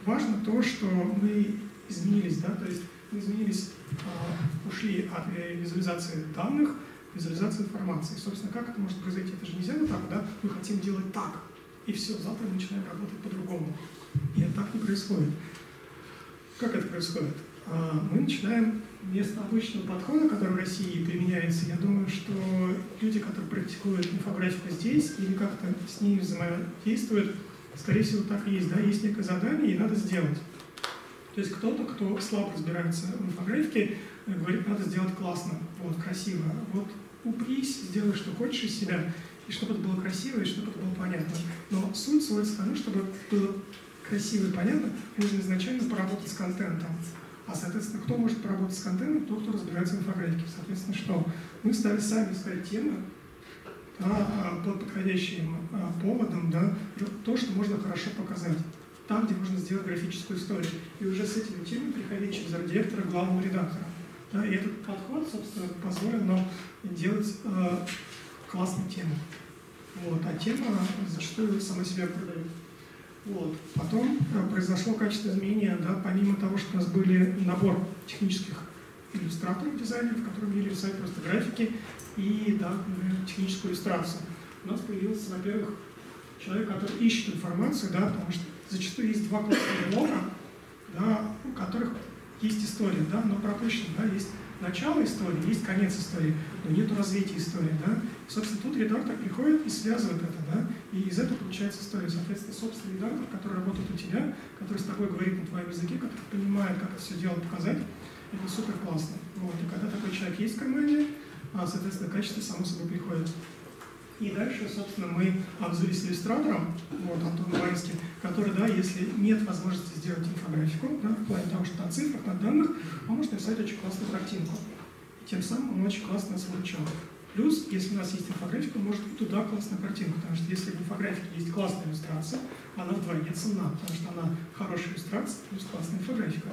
важно то, что мы изменились, да, то есть мы изменились, ушли от визуализации данных к визуализации информации. Собственно, как это может произойти? Это же нельзя вот так, да, мы хотим делать так, и все, завтра мы начинаем работать по-другому. И это так не происходит. Как это происходит? Мы начинаем вместо обычного подхода, который в России применяется, я думаю, что люди, которые практикуют инфографику здесь или как-то с ней взаимодействуют, скорее всего, так и есть. Да? Есть некое задание, и надо сделать. То есть кто-то, кто слабо разбирается в инфографике, говорит, надо сделать классно, вот, красиво. Вот упрись, сделай, что хочешь из себя, и чтобы это было красиво, и чтобы это было понятно. Но суть сводится к тому, чтобы было красиво и понятно, нужно изначально поработать с контентом. А, соответственно, кто может поработать с контентом? Тот, кто разбирается в инфографике. Соответственно, что? Мы стали сами искать темы, да, под подходящим поводом, да, то, что можно хорошо показать. Там, где можно сделать графическую историю. И уже с этими темами приходить через арт-директора, главного редактора. Да, и этот подход, собственно, позволил нам делать классные темы. Вот, а тема зачастую сама себя продает. Вот. Потом произошло качественное изменение, да, помимо того, что у нас были набор технических иллюстраторов, дизайнеров, которые умели рисовать просто графики и, да, техническую иллюстрацию. У нас появился, во-первых, человек, который ищет информацию, да, потому что зачастую есть два классных блока, да, у которых есть история, да, но пропущена, да, есть начало истории, есть конец истории, но нет развития истории, да. И, собственно, тут редактор приходит и связывает это, да, и из этого получается история. Соответственно, собственный редактор, который работает у тебя, который с тобой говорит на твоем языке, который понимает, как это все дело показать, это супер классно. Вот. И когда такой человек есть в команде, соответственно, качество само собой приходит. И дальше, собственно, мы обзавелись иллюстратором, вот, Антоном Бориским, который, да, если нет возможности сделать инфографику, да, в плане того, что на цифрах, на данных, он может написать очень классную картинку. И тем самым он очень классно нас выручал. Плюс, если у нас есть инфографика, может быть туда классная картинка, потому что если в инфографике есть классная иллюстрация, она вдвойне ценна, потому что она хорошая иллюстрация плюс классная инфографика.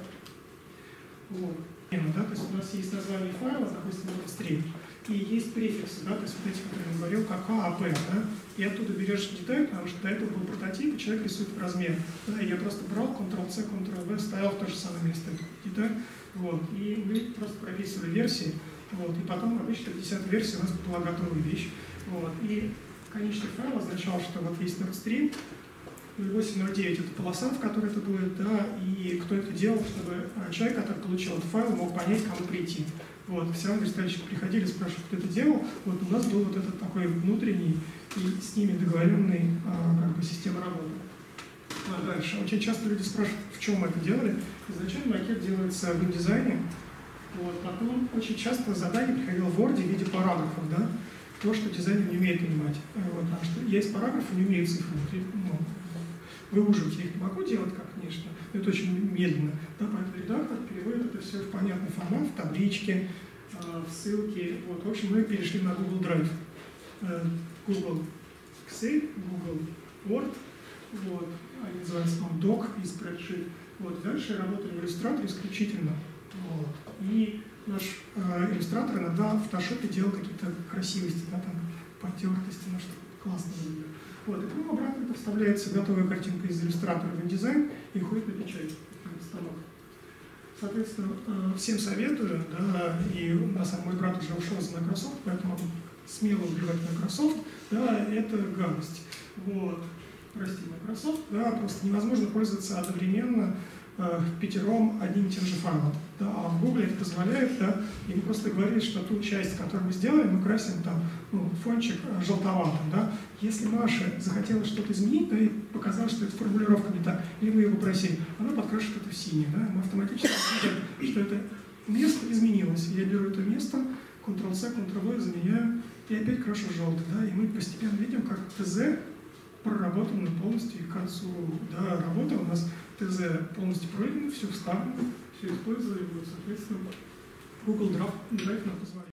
Вот. Да, то есть у нас есть название файла, допустим, Web3, и есть префиксы, да, то есть вот эти, которые я говорил, как А, А, П, да, и оттуда берешь деталь, потому что до этого был прототип, и человек рисует в размер. Да, и я просто брал Ctrl-C, Ctrl-V, ставил в то же самое место эту деталь, вот, и мы просто прописывали версии, вот, и потом обычно в 10-й версии у нас была готовая вещь, вот, и конечный файл означал, что вот есть Nordstream, 0809 это полоса, в которой это будет, да, и кто это делал, чтобы человек, который получил этот файл, мог понять, кому прийти. Вот, все верстальщики приходили, спрашивали, кто это делал. Вот у нас был вот этот такой внутренний и с ними договоренный как бы система работы. Дальше. Очень часто люди спрашивают, в чем мы это делали. Изначально макет делается в дизайне. Вот, потом очень часто задание приходило в Word в виде параграфов, да, то, что дизайнер не умеет понимать. Вот, потому что есть параграфы, не умеют цифры. Ну, выуживать я их не могу делать, как, конечно, но это очень медленно. Да, поэтому редактор переводит это все в понятный формат, в таблички, в ссылки. Вот, в общем, мы перешли на Google Drive, Google Excel, Google Word, вот, они называются Doc и Spreadsheet. Вот, дальше работаем в иллюстраторе исключительно. Вот. И наш иллюстратор иногда в фотошопе делал какие-то красивости, да, там, потертости, ну что классно выглядит. Вот, и потом обратно это вставляется готовая картинка из иллюстратора в InDesign и уходит на печать, на станок. Соответственно, всем советую, да, и у нас мой брат уже ушел за Microsoft, поэтому смело убивать Microsoft, да, это гадость. Вот, прости, Microsoft, да, просто невозможно пользоваться одновременно пятером одним и тем же файлом. Да, а в Google это позволяет, да, и мы просто говорили, что ту часть, которую мы сделали, мы красим там, ну, фончик желтоватым. Да. Если Маша захотела что-то изменить, да, и показала, что эта формулировка не так, или мы ее попросили, она подкрашивает это в синий. Да, мы автоматически видим, что это место изменилось. Я беру это место, Ctrl-C, Ctrl-V, заменяю, и опять крашу в желтый. Да, и мы постепенно видим, как ТЗ проработано полностью, и к концу, да, работы у нас ТЗ полностью пройдено, все вставлено, все использовали, вот, соответственно, Google Drive нам позволяет.